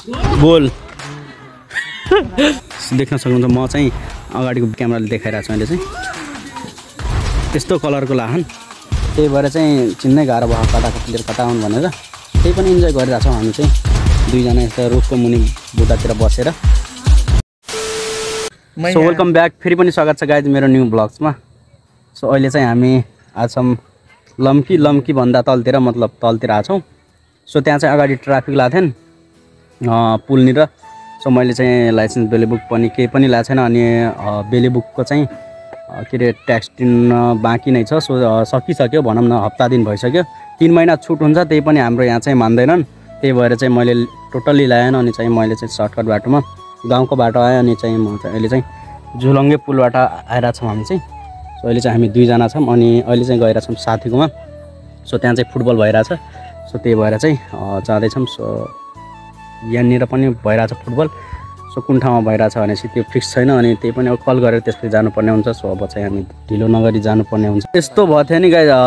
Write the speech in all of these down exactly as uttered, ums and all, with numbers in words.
Goal देख्न सक्नुहुन्छ। म चाहिँ अगाडिको क्यामेराले देखाइरहेको छु अहिले चाहिँ त्यस्तो कलरको लाहन, त्यही भएर चाहिँ चिन्नै गाह्रो भयो कताको प्लेयर कता हुन् भनेर। त्यही पनि इन्जोय गरिरहेछौँ हामी चाहिँ दुईजना यस्तो रुखको मुनि बुट्टातिर बसेर। सो वेलकम ब्याक, फेरि पनि स्वागत छ गाइज मेरो न्यू ब्लग्समा। सो अहिले चाहिँ हामी आछौँ लम्की लम्की भन्दा तलतिर, मतलब तलतिर आछौँ। सो त्यहाँ चाहिँ अगाडि ट्राफिक लाग्थ्यो नि पुलनिर। सो मैले चाहिँ लाइसेन्स बेली बुक पनि केही पनि ल्याएको छैन, अनि बेली बुकको चाहिँ के अरे ट्याक्स तिर्न बाँकी नै छ। सो सकिसक्यो भनौँ न, हप्ता दिन भइसक्यो। तिन महिना छुट हुन्छ, त्यही पनि हाम्रो यहाँ चाहिँ मान्दैनन्। त्यही भएर चाहिँ मैले टोटल्ली ल्याएन, अनि चाहिँ मैले चाहिँ सर्टकट बाटोमा गाउँको बाटो आएँ। अनि चाहिँ म चाहिँ अहिले चाहिँ झुलङ्गे पुलबाट आइरहेछौँ हामी चाहिँ। सो अहिले चाहिँ हामी दुईजना छौँ, अनि अहिले चाहिँ गइरहेछौँ साथीकोमा। सो त्यहाँ चाहिँ फुटबल भइरहेछ, सो त्यही भएर चाहिँ जाँदैछौँ। सो यहाँनिर पनि भइरहेछ फुटबल। सो कुन ठाउँमा भइरहेछ भनेपछि त्यो फिक्स छैन, अनि त्यही पनि अब कल गरेर त्यसपछि जानुपर्ने हुन्छ। सो अब चाहिँ हामी ढिलो नगरी जानुपर्ने हुन्छ। त्यस्तो भयो थियो नि गाइज,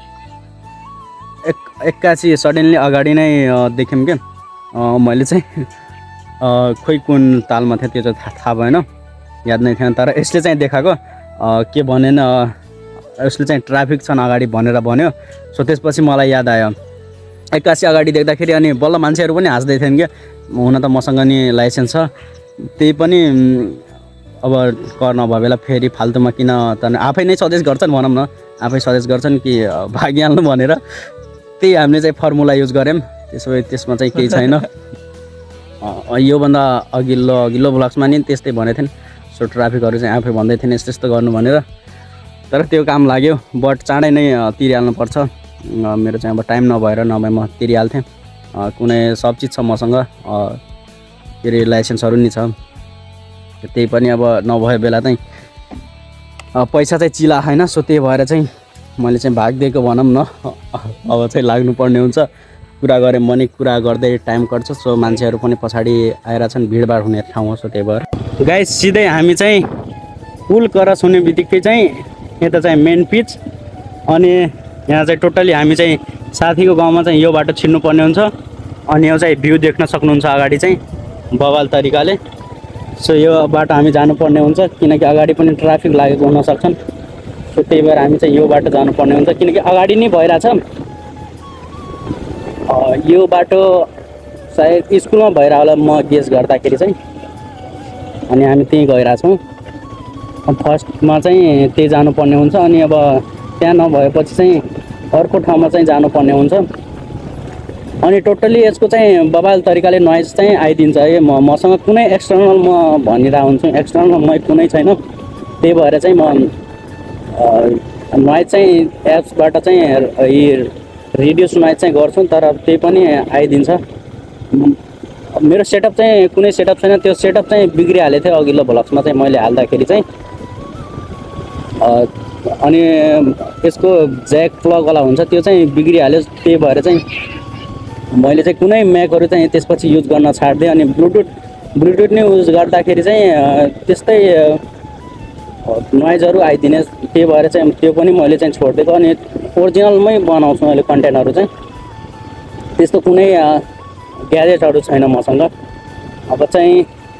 एक एक्कासी सडनली अगाडि नै देख्यौँ क्या। मैले चाहिँ खोइ कुन तालमा थियो त्यो चाहिँ थाहा भएन, याद नै थिएन। तर यसले चाहिँ देखाएको के भनेन, यसले चाहिँ ट्राफिक छन् अगाडि भनेर भन्यो। सो त्यसपछि मलाई याद आयो एक्कासी अगाडि देख्दाखेरि, अनि बल्ल मान्छेहरू पनि हाँस्दै थिएन क्या। हुन त मसँग नि लाइसेन्स छ, त्यही पनि अब कर नभए बेला फेरि फाल्तुमा किन त आफै नै सजेस्ट गर्छन् भनौँ न, आफै सजेस्ट गर्छन् कि भागिहाल्नु भनेर। त्यही हामीले चाहिँ फर्मुला युज गऱ्यौँ। त्यसो भए त्यसमा चाहिँ केही छैन। योभन्दा अघिल्लो अघिल्लो ब्लग्समा नि त्यस्तै भनेको थिएँ। सो ट्राफिकहरू चाहिँ आफै भन्दै थिएन यस्तो यस्तो गर्नु भनेर, तर त्यो काम लाग्यो। बट चाँडै नै तिरिहाल्नुपर्छ। मेरो चाहिँ अब टाइम नभएर नभए म तिरिहाल्थेँ। कुनै सब चिज छ मसँग, के अरे लाइसेन्सहरू नि छ। त्यही पनि अब नभए बेला चाहिँ पैसा चाहिँ चिला होइन। सो त्यही भएर चाहिँ मैले चाहिँ भागिदिएको भनौँ न। अब चाहिँ लाग्नुपर्ने हुन्छ। कुरा गऱ्यौँ भने कुरा गर्दै टाइम कट्छ। सो मान्छेहरू पनि पछाडि आइरहेछन्, भिडभाड हुने ठाउँ हो। सो त्यही भएर गाइस सिधै हामी चाहिँ पुल क्रस हुने बित्तिकै चाहिँ यता चाहिँ मेन पिच, अनि यहाँ चाहिँ टोटल्ली हामी चाहिँ साथीको गाउँमा चाहिँ यो बाटो छिर्नुपर्ने हुन्छ। अनि यो चाहिँ भ्यू देख्न सक्नुहुन्छ अगाडि चाहिँ बवाल तरिकाले। सो यो बाटो हामी जानुपर्ने हुन्छ, किनकि अगाडि पनि ट्राफिक लागेको हुनसक्छन्। सो त्यही भएर हामी चाहिँ यो बाटो जानुपर्ने हुन्छ, किनकि अगाडि नै भइरहेछ यो बाटो। सायद स्कुलमा भइरह होला म गेस गर्दाखेरि चाहिँ, अनि हामी त्यहीँ गइरहेछौँ। फर्स्टमा चाहिँ त्यही जानुपर्ने हुन्छ, अनि अब त्यहाँ नभएपछि चाहिँ अर्को ठाउँमा चाहिँ जानुपर्ने हुन्छ। अनि टोटल्ली यसको चाहिँ बवाल तरिकाले नोइज चाहिँ आइदिन्छ है। म मसँग कुनै एक्सटर्नल म भनिरहेको हुन्छु, एक्सटर्नल मै कुनै छैन। त्यही भएर चाहिँ म नोइज चाहिँ एप्सबाट चाहिँ रिड्युस नोइज चाहिँ गर्छु, तर त्यही पनि आइदिन्छ। मेरो सेटअप चाहिँ कुनै सेटअप छैन, त्यो सेटअप चाहिँ बिग्रिहालेको थियो अघिल्लो ब्लग्समा चाहिँ मैले हाल्दाखेरि चाहिँ। अनि यसको ज्याक प्लगवाला हुन्छ, त्यो चाहिँ बिग्रिहाल्यो। त्यही भएर चाहिँ मैले चाहिँ कुनै म्याकहरू चाहिँ त्यसपछि युज गर्न छाडिदिएँ। अनि ब्लुटुथ ब्लुटुथ नै युज गर्दाखेरि चाहिँ त्यस्तै नोइजहरू आइदिने। त्यही भएर चाहिँ त्यो पनि मैले चाहिँ छोडिदिएको। अनि ओरिजिनलमै बनाउँछु मैले कन्टेन्टहरू चाहिँ, त्यस्तो कुनै ग्याजेटहरू छैन मसँग। अब चाहिँ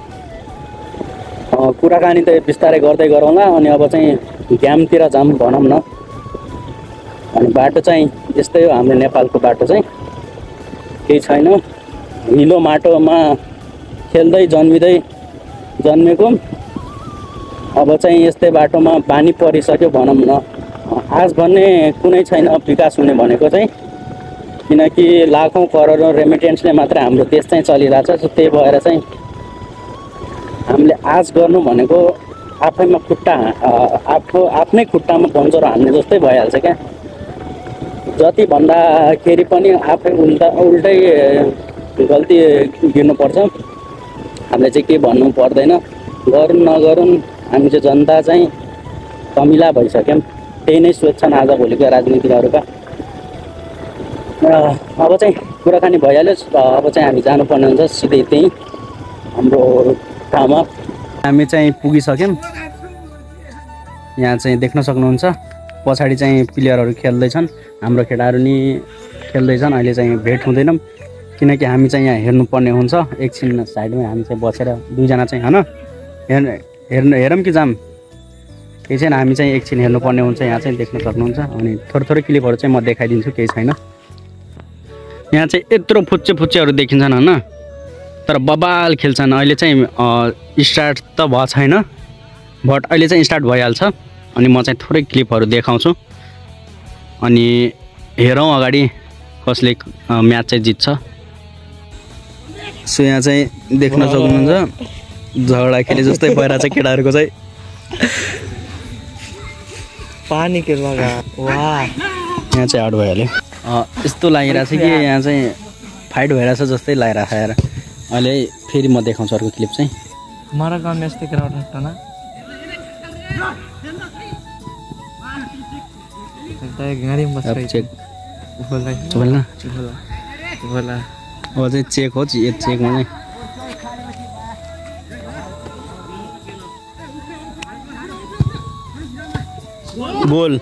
कुराकानी त बिस्तारै गर्दै गरौँला। अनि अब चाहिँ ग्यामतिर जाऊँ भनौँ न। अनि बाटो चाहिँ यस्तै हो, हाम्रो नेपालको बाटो चाहिँ केही छैन। हिलो माटोमा खेल्दै जन्मिँदै जन्मेको, अब चाहिँ यस्तै बाटोमा बानी परिसक्यो भनौँ न। आज भन्ने कुनै छैन विकास हुने भनेको चाहिँ, किनकि लाखौँ करोडौँ रेमिटेन्सले मात्र हाम्रो देश चाहिँ चलिरहेछ। त्यही भएर चाहिँ हामीले आज गर्नु भनेको आफैमा खुट्टा आफू आफ्नै खुट्टामा पन्चर हान्ने जस्तै भइहाल्छ क्या। जति भन्दाखेरि पनि आफै उल्टा उल्टै गल्ती गिर्नुपर्छ। हामीले चाहिँ के भन्नु पर्दैन, गरौँ नगरौँ हामी चाहिँ जनता चाहिँ कमिला भइसक्यौँ। त्यही नै सोच्छन् आजभोलिका राजनीतिकहरूका। अब चाहिँ कुराकानी भइहाल्यो। अब चाहिँ हामी जानुपर्ने हुन्छ सिधै त्यहीँ हाम्रो ठाउँमा। हामी चाहिँ पुगिसक्यौँ। यहाँ चाहिँ देख्न सक्नुहुन्छ पछाडि चाहिँ प्लेयरहरू खेल्दैछन्, हाम्रो केटाहरू नि खेल्दैछन्। अहिले चाहिँ भेट हुँदैनौँ, किनकि हामी चाहिँ यहाँ हेर्नुपर्ने हुन्छ। एकछिन साइडमै हामी चाहिँ बसेर दुईजना चाहिँ होइन हेर्नु हेर्नु हेरौँ कि जाम केही छैन। हामी चाहिँ एकछिन हेर्नुपर्ने हुन्छ। यहाँ चाहिँ देख्न सक्नुहुन्छ। अनि थोरै थोरै क्लिपहरू चाहिँ म देखाइदिन्छु, केही छैन। यहाँ चाहिँ यत्रो फुच्चे फुच्चेहरू देखिन्छन् होइन, तर बबाल खेल्छन्। अहिले चाहिँ स्टार्ट त भएको छैन, बट अहिले चाहिँ स्टार्ट भइहाल्छ। अनि म चाहिँ थोरै क्लिपहरू देखाउँछु अनि हेरौँ अगाडि कसले म्याच चाहिँ जित्छ। सो यहाँ चाहिँ देख्न सक्नुहुन्छ झगडा खेले जस्तै भइरहेछ केटाहरूको चाहिँ। पानी के लगा वाह, यहाँ चाहिँ आउट भइहाल्यो। यस्तो लागिरहेछ कि यहाँ चाहिँ फाइट भइरहेछ जस्तै लागिरहेछ यार। अहिले फेरि म देखाउँछु अर्को क्लिप चाहिँ। हमारा गाउँ में यस्तै क्राउड हट्टा ना गाडी में बस चेक बोला बोलना बोला बोला वो चाहिँ चेक हो ये चेक में बोल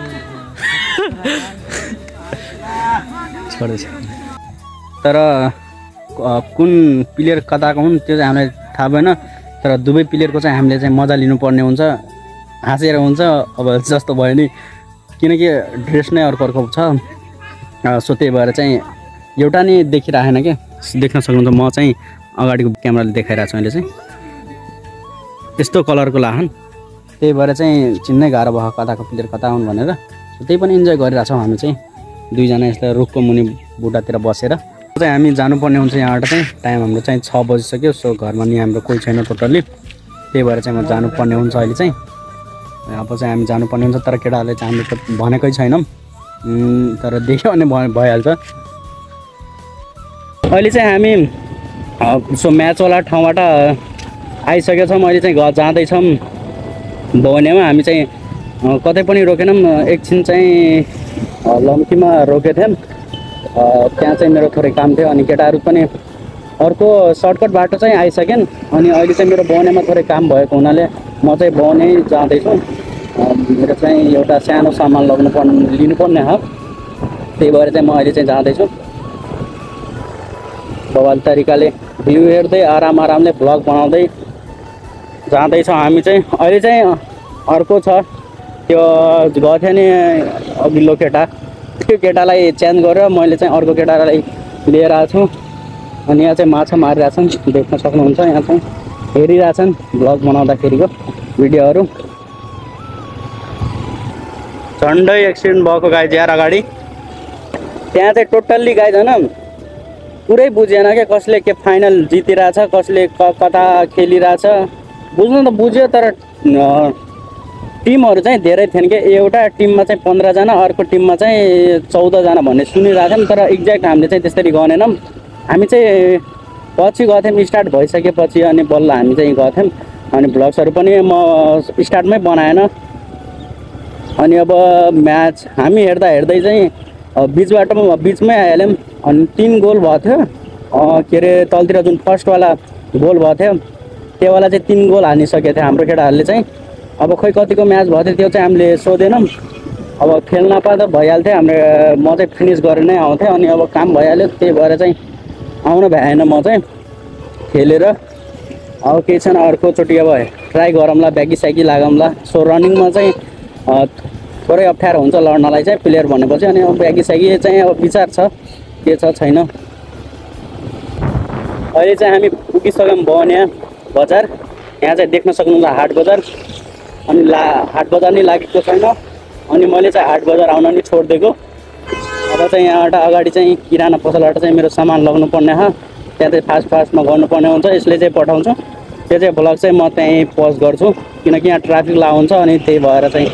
छोड्दैछ। तर कुन प्लेयर कताको हुन् त्यो चाहिँ हामीलाई थाहा भएन, तर दुवै प्लेयरको चाहिँ हामीले चाहिँ मजा लिनुपर्ने हुन्छ। हाँसेर हुन्छ अब जस्तो भयो नि, किनकि ड्रेस नै अर्को अर्को छ। सो त्यही भएर चाहिँ एउटा नै देखिरहेन क्या। देख्न सक्नुहुन्छ म चाहिँ अगाडिको क्यामेराले देखाइरहेको छु अहिले चाहिँ यस्तो कलरको लाहन। त्यही भएर चाहिँ चिन्नै गाह्रो भयो कताको प्लेयर कता हुन् भनेर। त्यही पनि इन्जोय गरिरहेछौँ हामी चाहिँ दुईजना यस्तो रुखको मुनि बुट्टातिर बसेर। चाहिँ हामी जानुपर्ने हुन्छ यहाँबाट चाहिँ। टाइम हाम्रो चाहिँ छ बजिसक्यो। सो घरमा नि हाम्रो कोही छैन टोटल्ली, त्यही भएर चाहिँ म जानुपर्ने हुन्छ अहिले चाहिँ। अब चाहिँ हामी जानुपर्ने हुन्छ, तर केटाहरूले चाहिँ हामीले त भनेकै छैनौँ, तर देख्यो भने भइहाल्छ। अहिले चाहिँ हामी सो म्याचवाला ठाउँबाट आइसकेका छौँ। अहिले चाहिँ घर जाँदैछौँ भवनेमा। हामी चाहिँ कतै पनि रोकेनौँ, एकछिन चाहिँ लम्कीमा रोकेको थियौँ। त्यहाँ चाहिँ मेरो थोरै काम थियो अनि केटाहरू पनि अर्को सर्टकट बाटो चाहिँ आइसकेन्। अनि अहिले चाहिँ मेरो बवनेमा थोरै काम भएको हुनाले म चाहिँ बवनै जाँदैछु। मेरो चाहिँ एउटा सानो सामान लग्नु पर्ने लिनुपर्ने हो, त्यही भएर चाहिँ म अहिले चाहिँ जाँदैछु। बवाल तरिकाले भ्यू हेर्दै आराम आरामले भ्लग बनाउँदै जाँदैछौँ हामी चाहिँ। अहिले चाहिँ अर्को छ त्यो गएको थियो नि अघिल्लो केटा, त्यो केटालाई चेन्ज गरेर मैले चाहिँ अर्को केटालाई लिएर आएको छु। अनि यहाँ चाहिँ माछा मारिरहेछन्, देख्न सक्नुहुन्छ। यहाँ चाहिँ हेरिरहेछन् भ्लग बनाउँदाखेरिको भिडियोहरू। झन्डै एक्सिडेन्ट भएको गाई ज्यार अगाडि त्यहाँ चाहिँ टोटल्ली गाई झन् पुरै बुझेन क्या, कसले के फाइनल जितिरहेछ कसले क कता खेलिरहेछ बुझ्नु त बुझ्यो, तर टिमहरू चाहिँ धेरै थिएन क्या। एउटा टिममा चाहिँ पन्ध्रजना, अर्को टिममा चाहिँ चौधजना भन्ने सुनिरहेको थियौँ, तर एक्ज्याक्ट हामीले चाहिँ त्यसरी गरेनौँ। हामी चाहिँ पछि गएको थियौँ स्टार्ट भइसकेपछि, अनि बल्ल हामी चाहिँ गएको थियौँ। अनि भ्लग्सहरू पनि म स्टार्टमै बनाएन। अनि अब म्याच हामी हेर्दा हेर्दै चाहिँ बिच बाटोमा बिचमै आइहाल्यौँ। अनि तिन गोल भएको थियो, के अरे तलतिर जुन फर्स्टवाला गोल भएको थियो त्योवाला चाहिँ तिन गोल हानिसकेको थियो हाम्रो केटाहरूले चाहिँ। अब खोइ कतिको म्याच भएको थियो त्यो चाहिँ हामीले सोधेनौँ। अब खेल्न पाउँदा भइहाल्थ्यो, हाम्रो म चाहिँ फिनिस गरेर नै आउँथेँ। अनि अब काम भइहाल्यो, त्यही भएर चाहिँ आउनु भएन म चाहिँ खेलेर। अब केही छैन, अर्कोचोटि अब ट्राई गरौँला, ब्यागी स्यागी लागौँला। सो रनिङमा चाहिँ थोरै अप्ठ्यारो हुन्छ लड्नलाई चाहिँ प्लेयर भनेपछि। अनि अब ब्यागी स्यागी चाहिँ अब विचार छ के छ छैन। अहिले चाहिँ हामी पुगिसक्यौँ बवनिया बजार। यहाँ चाहिँ देख्न सक्नुहुन्छ हाट बजार। अनि ला हाट बजार नै लागेको छैन, अनि मैले चाहिँ हाट बजार आउन नि छोडिदिएको। अब चाहिँ यहाँबाट अगाडि चाहिँ किराना पसलबाट चाहिँ मेरो सामान लग्नु पर्ने हो, त्यहाँ चाहिँ फास्ट फास्टमा गर्नुपर्ने हुन्छ। यसले चाहिँ पठाउँछु, त्यो चाहिँ भ्लग चाहिँ म त्यहीँ पोस्ट गर्छु किनकि यहाँ ट्राफिक ला हुन्छ। अनि त्यही भएर चाहिँ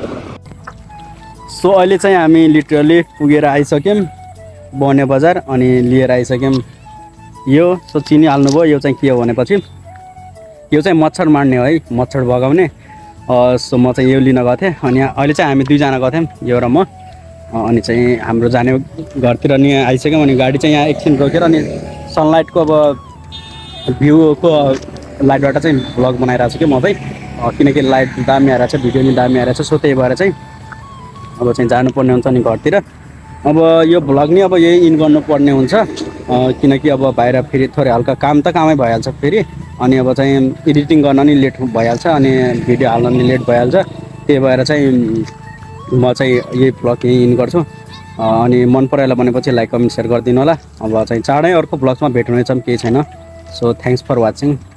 सो अहिले चाहिँ हामी लिटरली पुगेर आइसक्यौँ बवनिया बजार। अनि लिएर आइसक्यौँ यो। सो चिनिहाल्नुभयो यो चाहिँ के हो भनेपछि यो चाहिँ मच्छर मार्ने हो है, मच्छर भगाउने। सो म चाहिँ यो लिन गएको थिएँ। अनि यहाँ अहिले चाहिँ हामी दुईजना गएको थियौँ, यो र म। अनि चाहिँ हाम्रो जाने घरतिर नि आइसक्यौँ। अनि गाडी चाहिँ यहाँ एकछिन रोकेर अनि सनलाइटको अब भ्यूको लाइटबाट चाहिँ भ्लग बनाइरहेको छु कि म चाहिँ, किनकि लाइट दामी आइरहेको छ, भिडियो नि दामी आइरहेको छ। सो त्यही भएर चाहिँ अब चाहिँ जानुपर्ने हुन्छ नि घरतिर। अब यो भ्लग नि अब यही इन गर्नुपर्ने हुन्छ। किनकि अब बाहिर फेरि थोरै हल्का काम त कामै भइहाल्छ फेरि अनि अब चाहिँ एडिटिङ गर्न नि लेट भइहाल्छ अनि भिडियो हाल्न नि लेट भइहाल्छ त्यही भएर चाहिँ म चाहिँ यही भ्लग यहीँ इन गर्छु अनि मन परायो भनेपछि लाइक कमेन्ट सेयर गरिदिनु होला अब चाहिँ चाँडै अर्को भ्लग्समा भेट्नुहुनेछ केही छैन सो थ्याङ्क्स फर वाचिङ